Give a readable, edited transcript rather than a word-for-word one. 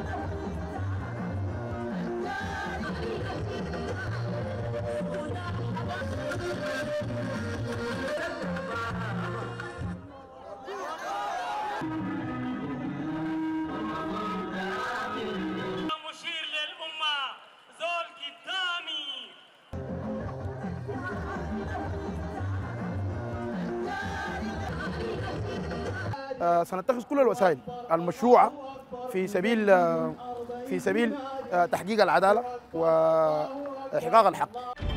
مشير للأمة زول قدامي. سنتخذ كل الوسائل المشروعة في سبيل تحقيق العدالة وإحقاق الحق.